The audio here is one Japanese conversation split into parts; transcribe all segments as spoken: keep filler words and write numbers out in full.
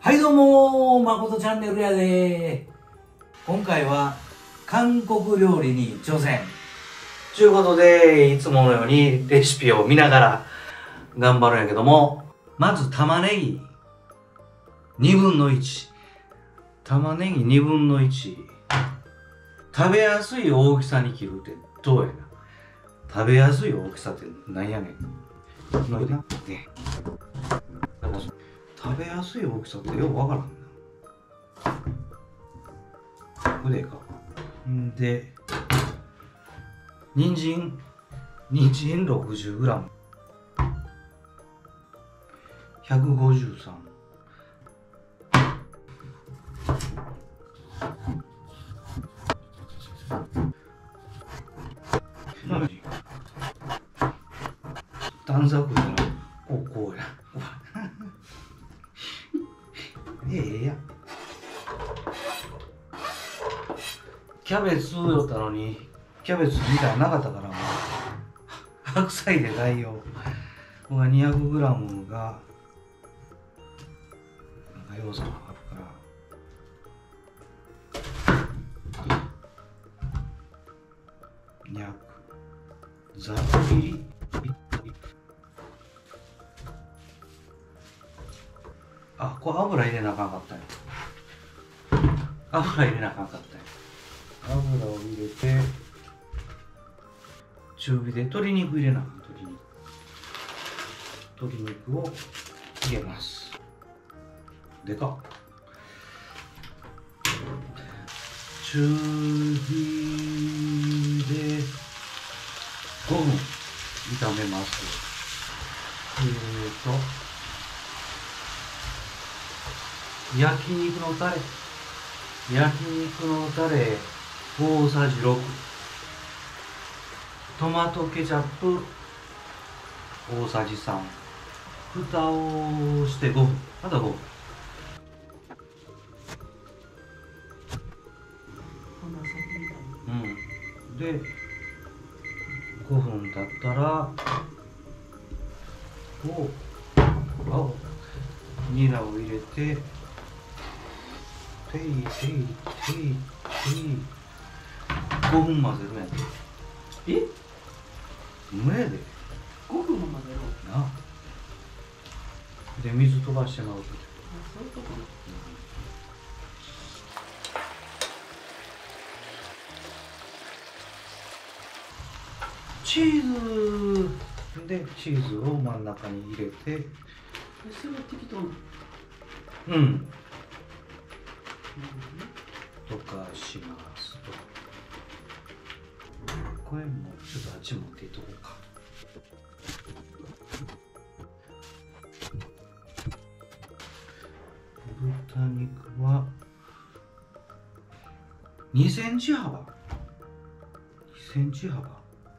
はいどうもー、まことチャンネルやでー。今回は韓国料理に挑戦ということで、いつものようにレシピを見ながら頑張るんやけども、まず玉ねぎにぶんのいち、玉ねぎにぶんのいち、食べやすい大きさに切るってどうやな。食べやすい大きさってなんやねん。ね、食べやすい大きさってよくわからんな。腕か。んで、人参、人参 ろくじゅうグラム。ひゃくごじゅうさん。短冊じゃない。こう、こうや。ええやん。キャベツよったのに、キャベツみたいななかったからもう、白菜で代用。ここが にひゃくグラム が、なんか要素があるから、にひゃく。ざっと切り。あ、これ油入れなあかんかったよ。油入れなあかんかったよ。油を入れて、中火で鶏肉入れなあかん。鶏肉。鶏肉を入れます。でかっ。中火でごふん炒めます。えーと、焼肉のタレ、焼肉のタレ大さじろく、トマトケチャップ大さじさん、蓋をしてごふん、またごふん。うん、でごふん経ったらこう青ニラを入れてていていていていごふん混ぜるやん。 え？ うめえで。 ごふんも混ぜろ。 なあ。で水飛ばしてまうと。 あ、そういうことね。 チーズでチーズを真ん中に入れて。 それは適当に。 うん。とかしますと。これもちょっとあっち持っていっとこうか。豚肉はにセンチ幅。にセンチ幅。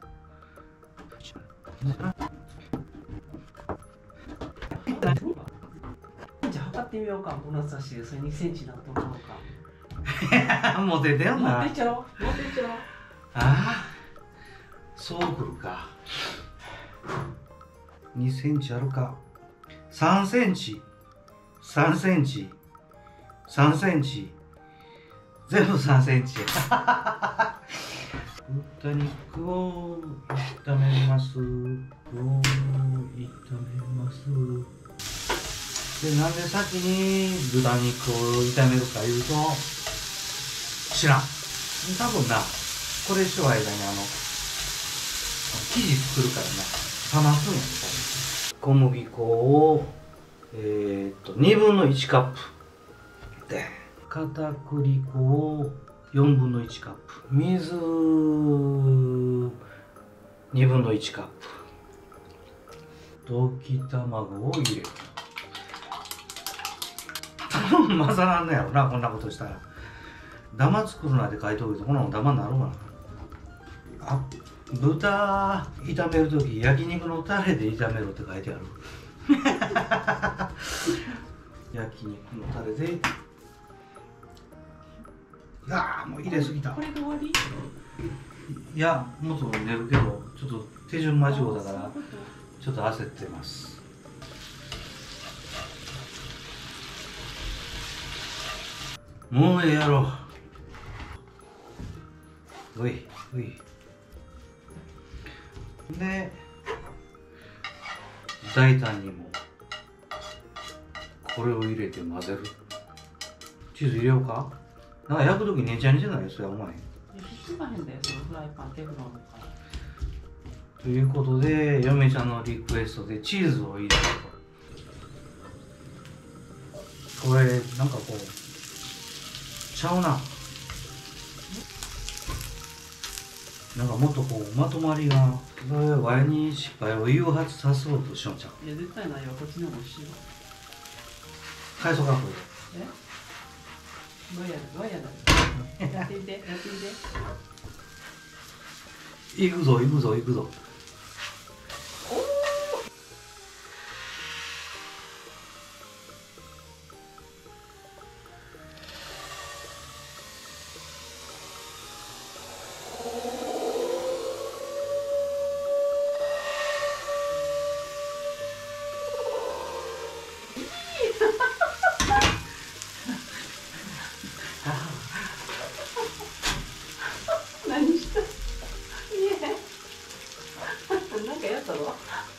じゃあ測ってみようか。物差しでそれにセンチだと思うか。 もう出てよな。 持ってちゃおう。持ってちゃおう。 ああ、そうくるか。にセンチあるか。さんセンチ、さんセンチ、さんセンチ、全部さんセンチ。豚肉を炒めます。を炒めます。で、なんで先に豚肉を炒めるかいうと、知らん。多分な、これしよう間にあの、生地作るからな、冷ますんやね、小麦粉を、えー、っと、にぶんのいちカップ。で、片栗粉をよんぶんのいちカップ。水にぶんのいちカップ。溶き卵を入れる。多分混ざらんのやろな、こんなことしたら。ダマ作るなって書いておくと、こんなのダマになるわな。あ、豚炒めるとき焼肉のタレで炒めろって書いてある。焼肉のタレで。いやー、もう入れすぎた。 これで終わり？ いや、もっと寝るけど、ちょっと手順間違うだから、ちょっと焦ってます。 もうええやろ。おいおい。で大胆にもこれを入れて混ぜる。チーズ入れようか。なんか焼くときねちゃねちゃない。それはうまい。 引っかへんだよ、そのフライパンテフロンのから。 ということで嫁ちゃんのリクエストでチーズを入れると。これなんかこうちゃうな。なんかもっとこうまとまりが、それワイに失敗を誘発さそうとしようちゃう。 いや絶対ないよ、こっちの方が美味しいわ。 返そうかこえどうやるどうやるやってみてやってみて。 れ。行くぞ行くぞ行くぞ。 何した？いえなんかやったの？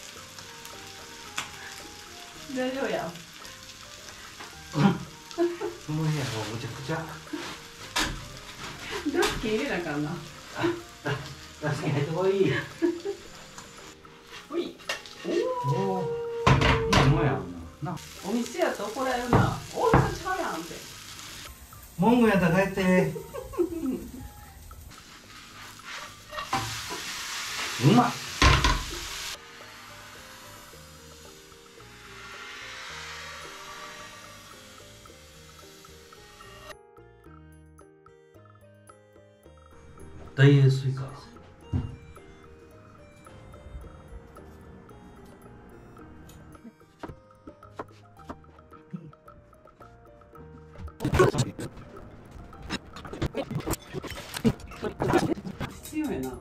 大丈夫や。 この部屋もうむちゃくちゃ。 ガスケ入れなあかんな。 ガスケ入ってこい。 ほい。 おお。いいもんやんな。 お店やと怒られるな。大きさちゃうやんって。 文句やったら帰って。うまい。大英スイカ。 必要やな。こ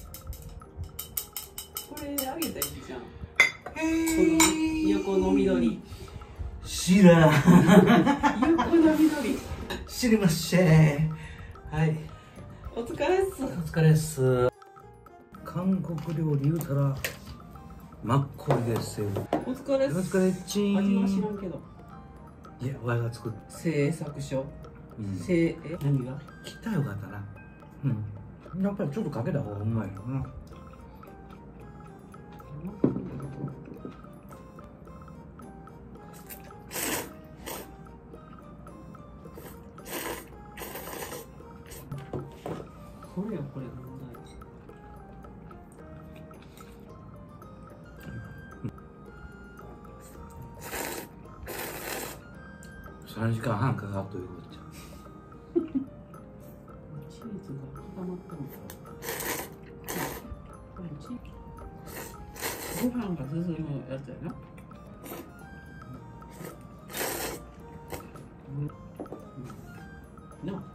れあげたらいいじゃん。 へこの横の緑。 知らん。 横の緑。 知りません。はい。 お疲れっす。 お疲れっす。韓国料理言うたらマッコリですよ。 お疲れっす。 お疲れっちーん。 味は知らんけど。 いや、わいが作っ製作所。 うん製え何が？ 切ったらよかったな。うん。やっぱりちょっとかけた方がうまいよな。 これよこれ問題。 さんじかんはんかかっということじゃ。 チーズが固まったのか。これチーズ。ご飯が進むやつやな。うん。な。